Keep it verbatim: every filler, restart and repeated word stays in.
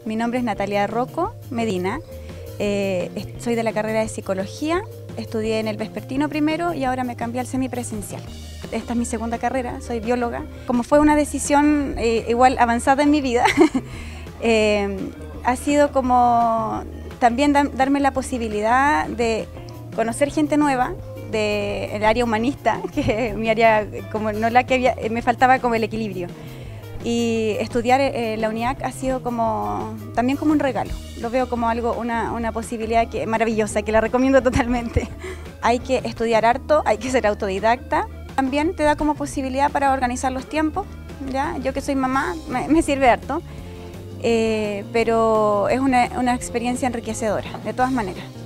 Mi nombre es Natalia Rocco Medina, eh, soy de la carrera de Psicología, estudié en el vespertino primero y ahora me cambié al semipresencial. Esta es mi segunda carrera, soy bióloga. Como fue una decisión eh, igual avanzada en mi vida, eh, ha sido como también da, darme la posibilidad de conocer gente nueva del área humanista, que mi área, como no la que había, me faltaba como el equilibrio. Y estudiar eh, la UNIAC ha sido como, también como un regalo. Lo veo como algo, una, una posibilidad que, maravillosa, que la recomiendo totalmente. Hay que estudiar harto, hay que ser autodidacta. También te da como posibilidad para organizar los tiempos, ¿ya? Yo que soy mamá, me, me sirve harto. Eh, pero es una, una experiencia enriquecedora, de todas maneras.